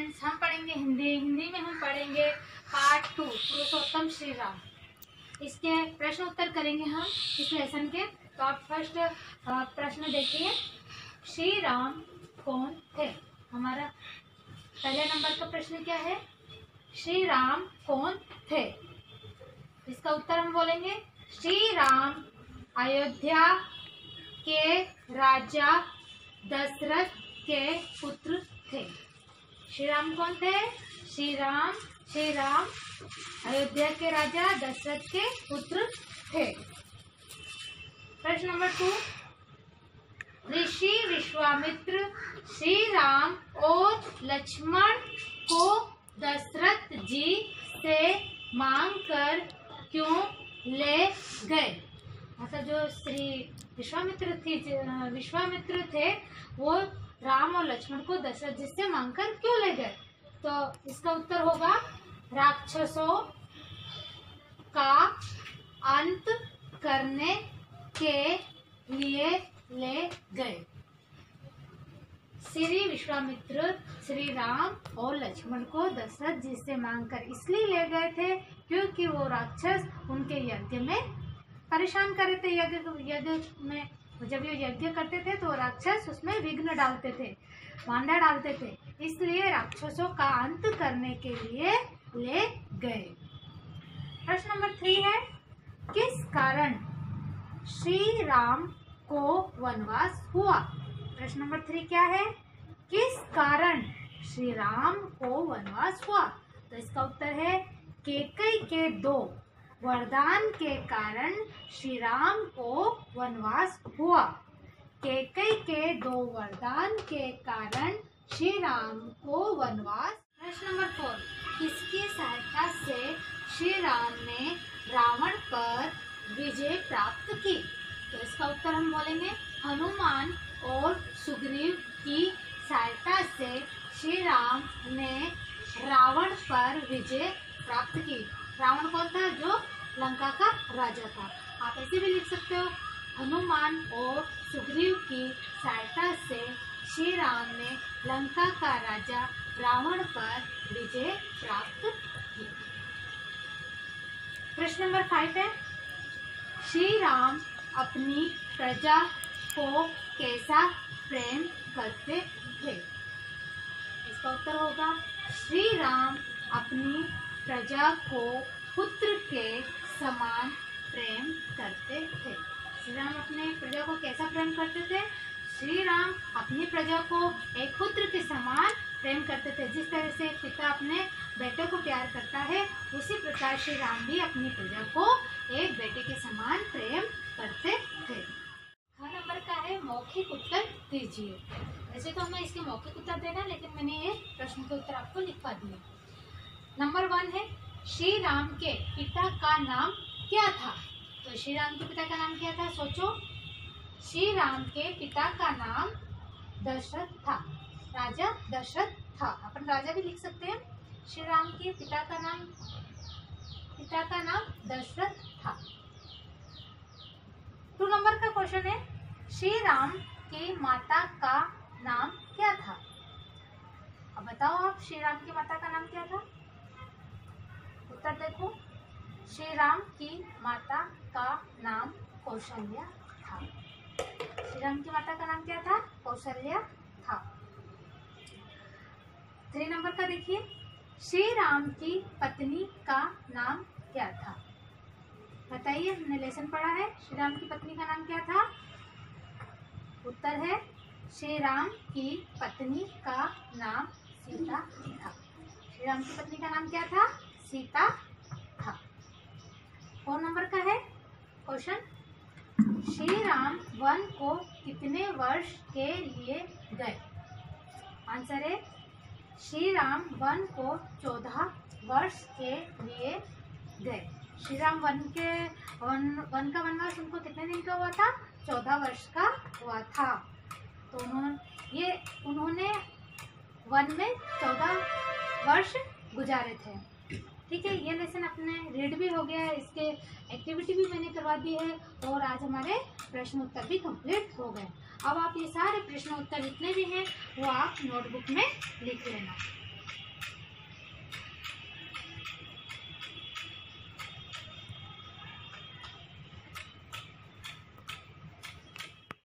Students, हम पढ़ेंगे हिंदी में हम पढ़ेंगे पार्ट 2 पुरुषोत्तम श्री राम। इसके प्रश्न उत्तर करेंगे हम इस लेसन के। तो आप फर्स्ट प्रश्न देखिए, श्री राम कौन थे। हमारा पहले नंबर का प्रश्न क्या है, श्री राम कौन थे। इसका उत्तर हम बोलेंगे, श्री राम अयोध्या के राजा दशरथ के पुत्र थे। श्री राम कौन थे, श्री राम अयोध्या के राजा दशरथ के पुत्र थे। प्रश्न नंबर 2, ऋषि विश्वामित्र श्री राम और लक्ष्मण को दशरथ जी से मांग कर क्यों ले गए। मतलब जो श्री विश्वामित्र थे वो राम और लक्ष्मण को दशरथ जी से मांगकर क्यों ले गए। तो इसका उत्तर होगा, राक्षसों का अंत करने के लिए ले गए। श्री विश्वामित्र श्री राम और लक्ष्मण को दशरथ जी से मांगकर इसलिए ले गए थे क्योंकि वो राक्षस उनके यज्ञ में परेशान कर रहे थे। यज्ञ में जब ये यज्ञ करते थे तो राक्षस उसमें विघ्न डालते थे, वांधा डालते थे, इसलिए राक्षसों का अंत करने के लिए ले गए। प्रश्न नंबर 3 है, किस कारण श्री राम को वनवास हुआ। प्रश्न नंबर 3 क्या है, किस कारण श्री राम को वनवास हुआ। तो इसका उत्तर है, कैकेयी के 2 वरदान के कारण श्री राम को वनवास हुआ। कैकेयी के 2 वरदान के कारण श्री राम को वनवास। प्रश्न नंबर 4, किसकी सहायता से श्री राम ने रावण पर विजय प्राप्त की। तो इसका उत्तर हम बोलेंगे, हनुमान और सुग्रीव की सहायता से श्री राम ने रावण पर विजय प्राप्त की। रावण कौन था, जो लंका का राजा था। आप ऐसे भी लिख सकते हो, हनुमान और सुग्रीव की सहायता से श्री राम ने लंका का राजा रावण पर विजय प्राप्त की। प्रश्न नंबर 5 है, श्री राम अपनी प्रजा को कैसा प्रेम करते थे। इसका उत्तर होगा, श्री राम अपनी प्रजा को पुत्र के समान प्रेम करते थे। श्री राम अपने प्रजा को कैसा प्रेम करते थे, श्री राम अपनी प्रजा को एक पुत्र के समान प्रेम करते थे। जिस तरह से पिता अपने बेटे को प्यार करता है, उसी प्रकार श्री राम भी अपनी प्रजा को एक बेटे के समान प्रेम करते थे। हर नंबर का है, मौखिक उत्तर दीजिए। वैसे तो हमें इसके मौखिक उत्तर देना, लेकिन मैंने ये प्रश्न के उत्तर आपको लिखवा दिए। नंबर 1 है, श्री राम के पिता का नाम क्या था। तो श्री राम के पिता का नाम क्या था, सोचो। श्री राम के पिता का नाम दशरथ था, राजा दशरथ था। अपन राजा भी लिख सकते हैं। श्री राम के पिता का नाम दशरथ था। 2 नंबर का क्वेश्चन है, श्री राम की माता का नाम क्या था। अब बताओ आप, श्री राम की माता का नाम क्या था। उत्तर देखो, श्री राम की माता का नाम कौशल्या था। श्री राम की माता का नाम क्या था, कौशल्या था। 3 नंबर का देखिए, श्री राम की पत्नी का नाम क्या था। बताइए, हमने लेसन पढ़ा है, श्री राम की पत्नी का नाम क्या था। उत्तर है, श्री राम की पत्नी का नाम सीता था। श्री राम की पत्नी का नाम क्या था, सीता था। 4 नंबर का है क्वेश्चन, श्री राम वन को कितने वर्ष के लिए गए। आंसर है, श्री राम वन को 14 वर्ष के लिए गए। श्री राम वन का वनवास उनको कितने दिन का हुआ था, 14 वर्ष का हुआ था। तो उन्होंने वन में 14 वर्ष गुजारे थे। ठीक है, ये लेसन अपने रीड भी हो गया है, इसके एक्टिविटी भी मैंने करवा दी है और आज हमारे प्रश्न उत्तर भी कंप्लीट हो गए। अब आप ये सारे प्रश्न उत्तर जितने भी हैं वो आप नोटबुक में लिख लेना।